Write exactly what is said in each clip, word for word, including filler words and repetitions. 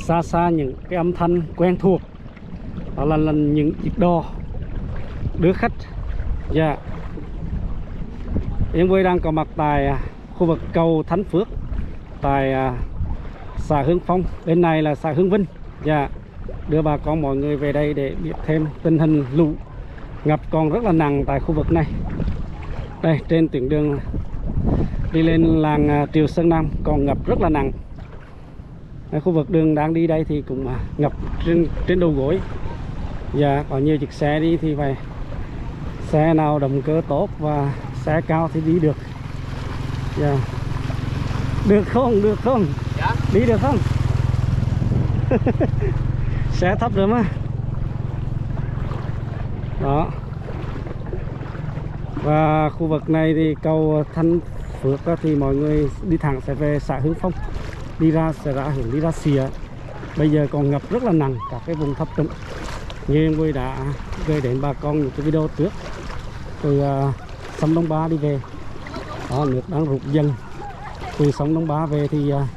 xa xa những cái âm thanh quen thuộc, đó là, là những chiếc đò đưa khách. Dạ yeah. Yên Vui đang có mặt tại khu vực cầu Thánh Phước tại xã Hưng Phong, bên này là xã Hưng Vinh. Dạ yeah. Đưa bà con mọi người về đây để biết thêm tình hình lũ ngập còn rất là nặng tại khu vực này. Đây, trên tuyến đường đi lên làng Triều Sơn Nam còn ngập rất là nặng. Đây, khu vực đường đang đi đây thì cũng ngập trên trên đầu gối. Dạ, có nhiều chiếc xe đi thì phải xe nào động cơ tốt và xe cao thì đi được. Dạ. Được không? Được không? Dạ. Đi được không? Xe thấp rồi mà. Đó. Và khu vực này thì cầu Thanh Phước thì mọi người đi thẳng sẽ về xã Hưng Phong, đi ra sẽ ra hướng đi ra Xìa. Bây giờ còn ngập rất là nặng các cái vùng thấp trũng. Như em Vui đã gửi đến bà con những cái video trước từ uh, sông Đông Ba đi về. Đó, nước đang rút dần từ sông Đông Ba về thì uh,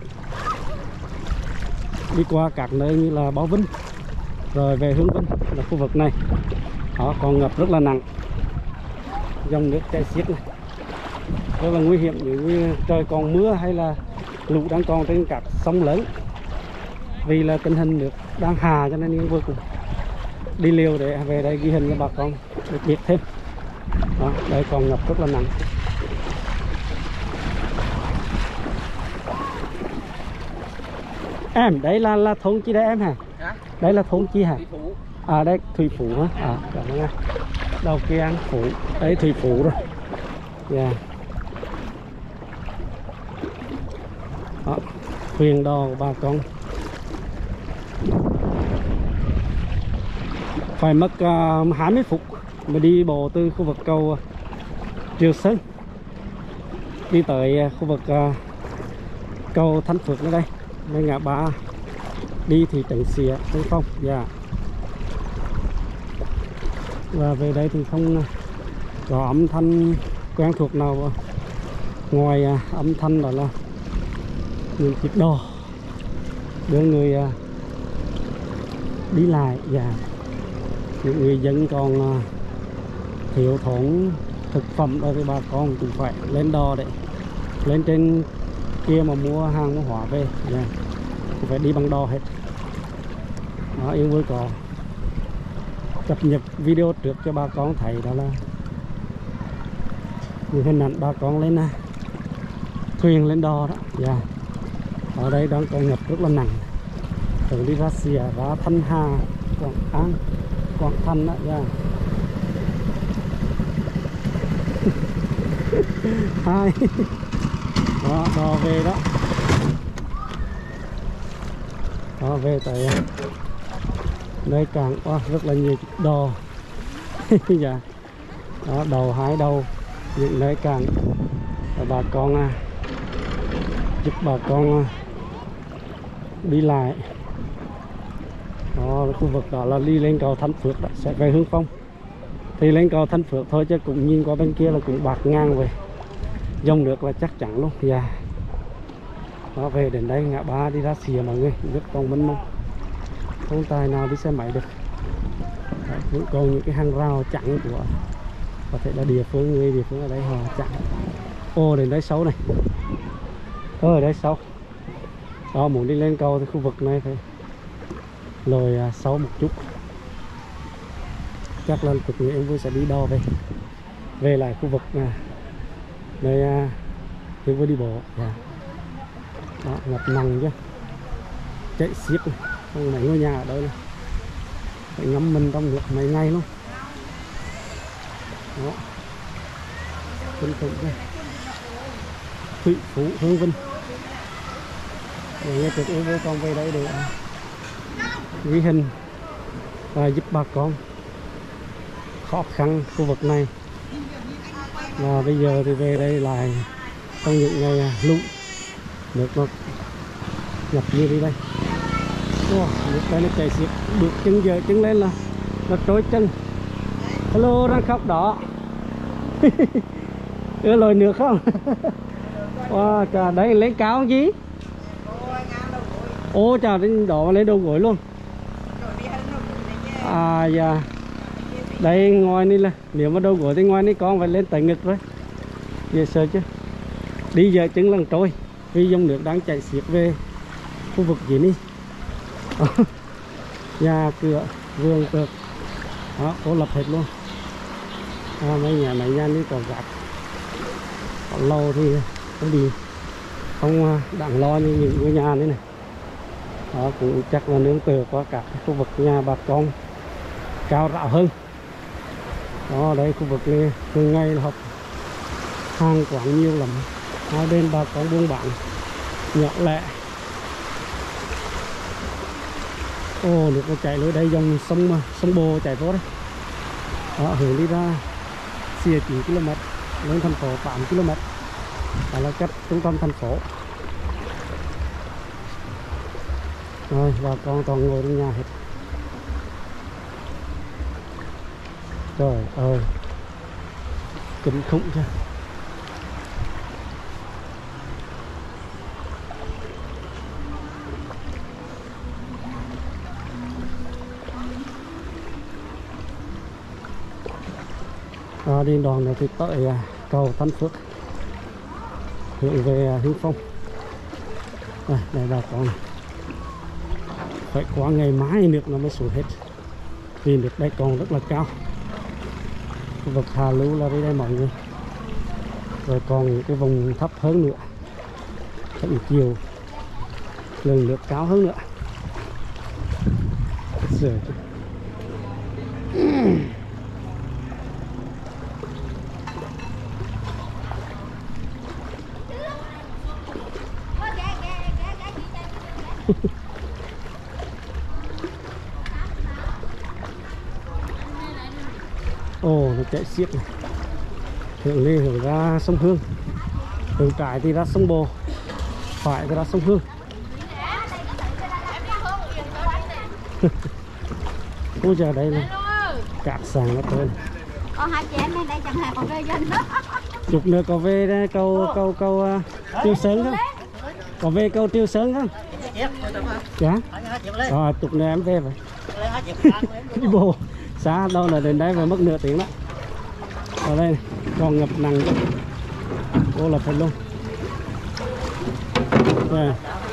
đi qua các nơi như là Bảo Vinh rồi về Hương Vinh là khu vực này. Đó, còn ngập rất là nặng, dòng nước chảy xiết này rất là nguy hiểm nếu như trời còn mưa hay là lũ đang còn trên các sông lớn. Vì là tình hình nước đang hà cho nên Yên Vui cùng đi liều để về đây ghi hình cho bà con được biết thêm. Đó, đây còn ngập rất là nặng. Em, đấy là là thôn chi đấy em hả? Hả? Đấy là thôn chi hả? Thủy Phủ. À đây Thủy Phủ hả? À cảm ơn anh. Đầu kia An Phủ, đấy Thủy Phủ rồi. Dạ. Yeah. Đó, thuyền đò của bà con phải mất uh, hai mươi phút mới đi bộ từ khu vực cầu uh, Triều Sơn đi tới uh, khu vực uh, cầu Thánh Phước ở đây, bên ngã ba đi thì trấn Xìa Hưng Phong. Dạ. Yeah. Và về đây thì không uh, có âm thanh quen thuộc nào uh, ngoài uh, âm thanh đó là những chiếc đò đưa người uh, đi lại. Dạ. Những người dân còn uh, thiếu thốn thực phẩm rồi thì bà con cũng phải lên đò để lên trên kia mà mua hàng mua hóa về. Yeah. Cũng phải đi bằng đò hết. Đó, Yên Vui có cập nhật video trước cho bà con thấy, đó là những hình ảnh bà con lên uh, thuyền lên đò đó. Yeah. Ở đây đang còn ngập rất là nặng, từ đi ra Xìa, ra Thanh Hà, Quảng An, Quảng Thanh đó. Yeah. Hai đó, đò về đó. Đó, về tại đây cảng oh, rất là nhiều đò. Dạ. Đó, đầu hai đầu những nơi cảng và bà con à, giúp bà con à, đi lại. Đó, khu vực đó là đi lên cầu Thánh Phước đó, sẽ về Hưng Phong. Thì lên cầu Thánh Phước thôi chứ cũng nhìn qua bên kia là cũng bạc ngang về dòng nước là chắc chắn luôn. Dạ. Yeah. Đó, về đến đây ngã ba đi ra Xìa mọi người, nước còn mênh mông, không tài nào đi xe máy được. Đấy, vẫn còn những cái hàng rào chặn của có thể là địa phương, người địa phương ở đây họ chặn. Ô, đến đây sâu này, ở đây sâu. Đó, muốn đi lên cầu thì khu vực này phải lồi à, sâu một chút. Chắc là cực em Vui sẽ đi đo về về lại khu vực à, nơi à, em Vui đi bộ. Yeah. Đó, ngập nặng chứ, chạy xiết này, không mấy ngôi nhà ở đây này, phải ngâm mình trong nước mấy ngày luôn. Đó, kinh khủng đây, Thủy Phủ Hương Vinh. Nghe trực em Vui con về đây để ghi hình và giúp bà con khó khăn khu vực này. Và bây giờ thì về đây lại trong những ngày lũ, nước nó ngập như thế đây. Wow, nước đây nó chảy xiết, bước chân giờ chân lên là nó trôi chân. Hello, đang khóc đó. Ưa lồi nước không? Wow, trời, đấy lên cao không chí? Ô chào đến đó lấy đầu gối luôn. À dạ. Đây ngoàiនេះlà nếu mà đầu gối thì ngoàiនេះcon phải lên tới ngực thôi. Dễ sợ chứ. Đi giờ chứng lần trôi vì dòng nước đang chảy xiết về khu vực dưới này. Nhà cửa vườn tược đó cô lập hết luôn. À, mấy nhà này nhà này còn gạt còn lâu thì không đi không đáng lo như những ngôi nhà này này. Đó cũng chắc là nương tựa qua cả khu vực nhà bà con cao ráo hơn. Đó đây khu vực này thường ngày là học hàng quán nhiều lắm, hai bên bà con buôn bán nhỏ lẻ. Ồ nước nó chảy lối đây dòng sông mà sông Bồ chảy vô đấy. Đó hướng đi ra xìa chín ki lô mét lên thành phố tám ki lô mét. Đó là cách trung tâm thành phố. Rồi bà con toàn ngồi trong nhà hết. Trời ơi kinh khủng chưa. À, đi đoàn này thì tới à, cầu Tân Phước hướng về à, Hưng Phong. Đây, đây bà con này. Phải qua ngày mai nước nó mới xuống hết vì nước đây còn rất là cao. Khu vực Hà Lưu là đây đây mọi người. Rồi còn những cái vùng thấp hơn nữa, thậm chiều lần nước cao hơn nữa. Giờ ồ nó chạy xiết này, hướng lên hướng ra sông Hương, hướng trái thì ra sông Bồ, phải thì ra sông Hương. Ôi giờ đây này cạn sàng nó tới. Còn hai chị em đây chẳng hạn còn về dân đó. Chục nữa có về đây, câu câu câu uh, Tiêu Sơn không? Có về câu Tiêu Sơn không? Dạ. À, chục nữa em về vậy. Đi bộ xa đâu là đến đây phải mất nửa tiếng đó. Ở đây này, còn ngập nặng cô là phải luôn. Đây.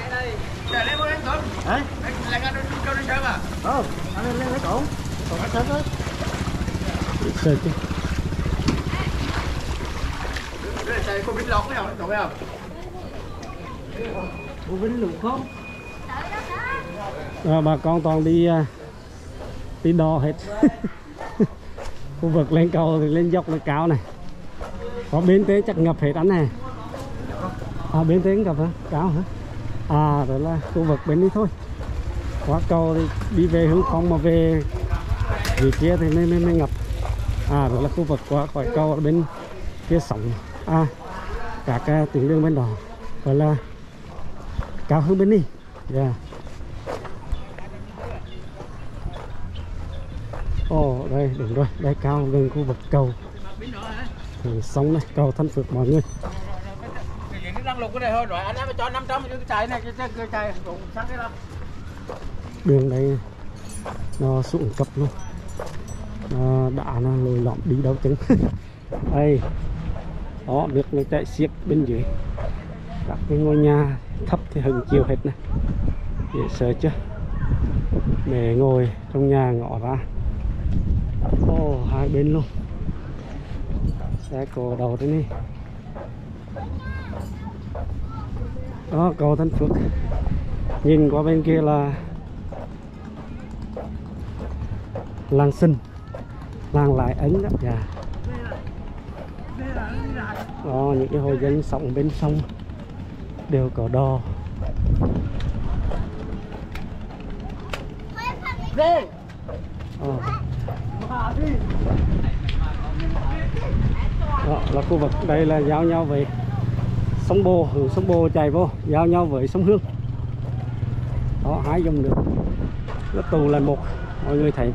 Sợ chứ. Cô Vinh lọt không? Cậu biết không? Cô Vinh lụt không? À, bà con toàn đi đi đo hết. Khu vực lên cầu thì lên dốc lên cao này. Có bến tế chắc ngập hết anh này. À bến tế ngập hả? Cao hả? À đó là khu vực bên đi thôi. Quá cầu thì đi về hướng Phong mà về vì kia thì mới, mới, mới ngập. À đó là khu vực qua khỏi cầu ở bên kia sông. À cả cái tuyến đường bên đó gọi là cao hơn bên đi. Yeah. Ồ oh, đây đúng rồi, đây cao gần khu vực cầu thì sông này, cầu Tân Phước mọi người. Đường đây nó xuống cấp luôn, nó đã nó lồi lõm đi đâu chừng. Đây đó nước nó chạy xiết bên dưới các cái ngôi nhà thấp thì hừng chiều hết này, dễ sợ chưa. Để ngồi trong nhà ngõ ra. Ồ oh, hai bên luôn xe cổ đầu thế này. Đó cầu Tân Phước, nhìn qua bên kia là làng Sình, làng Lại Ấn đó. Dạ. Đó những cái hộ dân sống bên sông đều có đò. Oh. Đó là khu vực đây là giao nhau với sông Bồ, hướng sông Bồ chảy vô giao nhau với sông Hương. Đó hai dòng nước nó tụ là một, mọi người thấy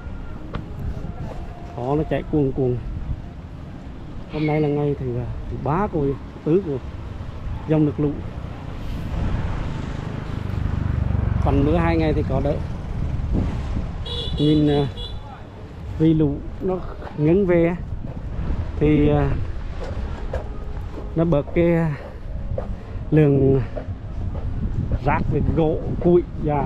đó nó chạy cuồn cuồn. Hôm nay là ngày thứ, thứ ba của tứ của dòng nước lũ. phần mưa hai ngày thì có đỡ. Nhìn uh, vì lũ nó ngấn về thì uh, nó bớt cái lượng rác về gỗ củi và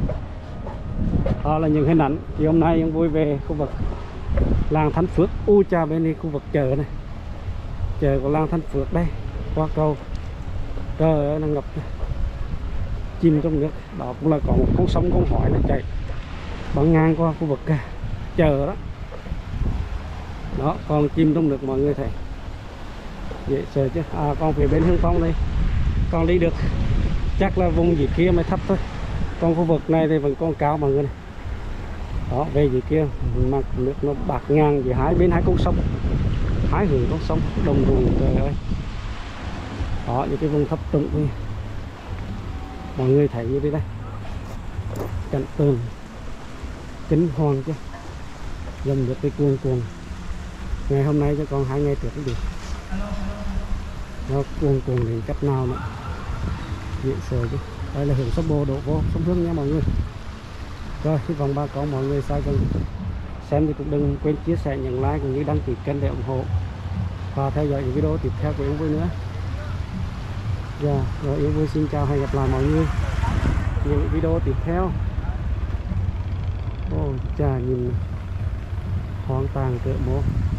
đó là những hình ảnh thì hôm nay em vui về khu vực làng Thánh Phước. U cha bên đây khu vực chợ này, chợ của làng Thánh Phước đây, qua cầu trời ơi, nó ngập chìm trong nước. Đó cũng là có một con sông con hỏi nó chạy băng ngang qua khu vực chợ đó. Đó còn chìm trong nước mọi người thấy dễ sợ chứ. À còn phía bên Hưng Phong đây còn đi được, chắc là vùng dưới kia mới thấp thôi, còn khu vực này thì vẫn còn cao mọi người này. Đó về dưới kia mặt nước nó bạc ngang giữa hai bên hai con sông, hai hướng con sông đồng ruộng trời ơi. Đó những cái vùng thấp trũng thì mọi người thấy như thế đây, cảnh tượng kính hoàng chứ, dòng nước cái cuồn cuồn. Ngày hôm nay cho còn hai ngày trước cũng được, nó cuồn cuồn đến cách nào nữa dễ sợ chứ. Đây là hướng sông Bồ đổ vô sông Hương nha mọi người. Rồi hy vọng bà con mọi người sao cần xem thì cũng đừng quên chia sẻ, nhận like cũng như đăng ký kênh để ủng hộ và theo dõi những video tiếp theo của Yến Vui nữa. Dạ, rồi Yến Vui xin chào, hẹn gặp lại mọi người những video tiếp theo. Ôi chà, nhìn hoang tàn cỡ mố.